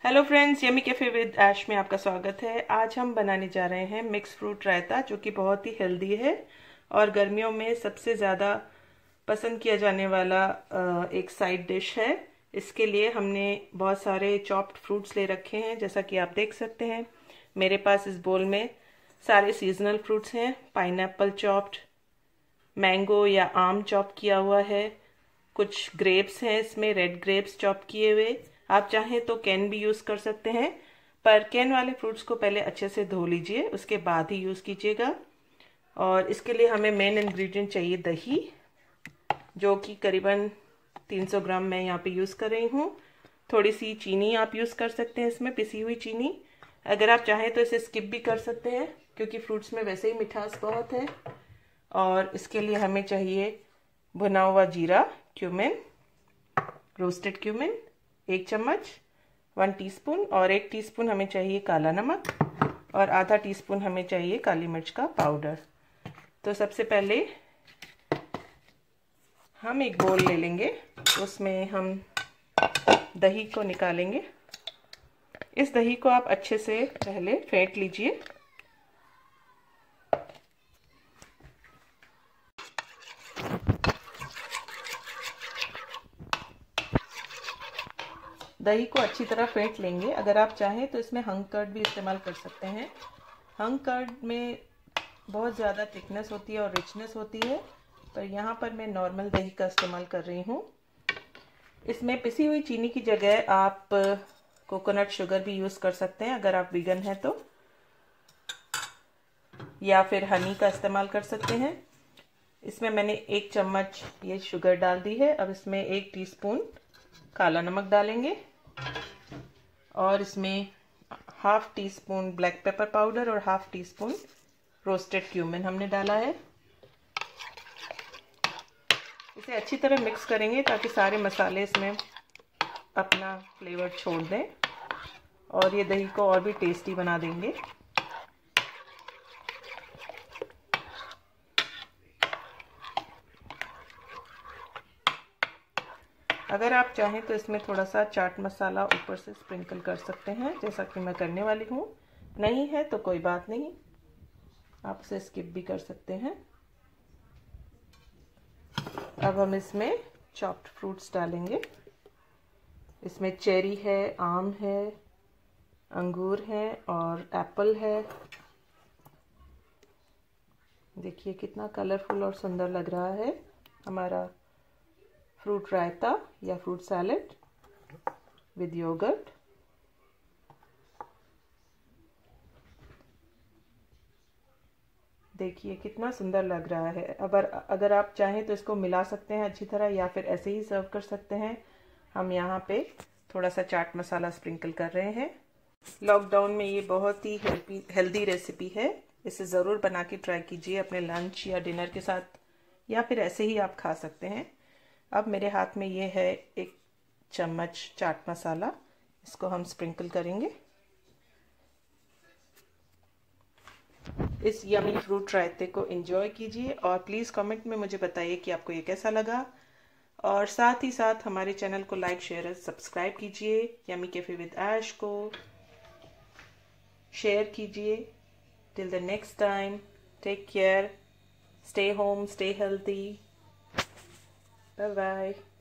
Hello friends, yummy cafe with Ash में आपका स्वागत है। आज हम बनाने जा रहे हैं मिक्स फ्रूट रायता, जो कि बहुत ही हेल्दी है और गर्मियों में सबसे ज़्यादा पसंद किया जाने वाला एक साइड डिश है। इसके लिए हमने बहुत सारे चॉप्ड फ्रूट्स ले रखे हैं, जैसा कि आप देख सकते हैं। मेरे पास इस बोल में सारे सीजनल फ्रूट्स हैं। पाइनएप्पल चॉप्ड, मैंगो या आम चॉप किया हुआ है, कुछ ग्रेप्स हैं इसमें, रेड ग्रेप्स चॉप किए हुए। आप चाहें तो कैन भी यूज़ कर सकते हैं, पर कैन वाले फ्रूट्स को पहले अच्छे से धो लीजिए, उसके बाद ही यूज़ कीजिएगा। और इसके लिए हमें मेन इंग्रेडिएंट चाहिए दही, जो कि करीबन 300 ग्राम मैं यहाँ पे यूज़ कर रही हूँ। थोड़ी सी चीनी आप यूज़ कर सकते हैं इसमें, पिसी हुई चीनी। अगर आप चाहें तो इसे स्किप भी कर सकते हैं, क्योंकि फ्रूट्स में वैसे ही मिठास बहुत है। और इसके लिए हमें चाहिए भुना हुआ जीरा, क्यूमिन, रोस्टेड क्यूमिन 1 चम्मच, 1 टीस्पून, और 1 टीस्पून हमें चाहिए काला नमक, और आधा टीस्पून हमें चाहिए काली मिर्च का पाउडर। तो सबसे पहले हम एक बोल ले लेंगे, उसमें हम दही को निकालेंगे। इस दही को आप अच्छे से पहले फेंट लीजिए। दही को अच्छी तरह फेंट लेंगे। अगर आप चाहें तो इसमें हंग कर्ड भी इस्तेमाल कर सकते हैं। हंग कर्ड में बहुत ज़्यादा थिकनेस होती है और रिचनेस होती है, पर यहाँ पर मैं नॉर्मल दही का इस्तेमाल कर रही हूँ। इसमें पिसी हुई चीनी की जगह आप कोकोनट शुगर भी यूज़ कर सकते हैं, अगर आप वीगन हैं तो, या फिर हनी का इस्तेमाल कर सकते हैं। इसमें मैंने 1 चम्मच ये शुगर डाल दी है। अब इसमें 1 टीस्पून काला नमक डालेंगे, और इसमें half teaspoon black pepper powder और half teaspoon roasted cumin हमने डाला है। इसे अच्छी तरह मिक्स करेंगे ताकि सारे मसाले इसमें अपना फ्लेवर छोड़ दें, और ये दही को और भी टेस्टी बना देंगे। अगर आप चाहें तो इसमें थोड़ा सा चाट मसाला ऊपर से स्प्रिंकल कर सकते हैं, जैसा कि मैं करने वाली हूँ। नहीं है तो कोई बात नहीं, आप इसे स्किप भी कर सकते हैं। अब हम इसमें चॉप्ड फ्रूट्स डालेंगे। इसमें चेरी है, आम है, अंगूर है और एप्पल है। देखिए कितना कलरफुल और सुंदर लग रहा है हमारा फ्रूट रायता या फ्रूट सैलेड विद योगर्ट। देखिए कितना सुंदर लग रहा है। अगर आप चाहें तो इसको मिला सकते हैं अच्छी तरह, या फिर ऐसे ही सर्व कर सकते हैं। हम यहाँ पे थोड़ा सा चाट मसाला स्प्रिंकल कर रहे हैं। लॉकडाउन में ये बहुत ही हेल्दी रेसिपी है। इसे ज़रूर बना के ट्राई कीजिए अपने लंच या डिनर के साथ, या फिर ऐसे ही आप खा सकते हैं। अब मेरे हाथ में ये है 1 चम्मच चाट मसाला, इसको हम स्प्रिंकल करेंगे। इस यमी फ्रूट रायते को एंजॉय कीजिए, और प्लीज़ कमेंट में मुझे बताइए कि आपको ये कैसा लगा। और साथ ही साथ हमारे चैनल को लाइक, शेयर और सब्सक्राइब कीजिए। यमी कैफे विद ऐश को शेयर कीजिए। Till the next time, take care, stay home, stay healthy, bye bye.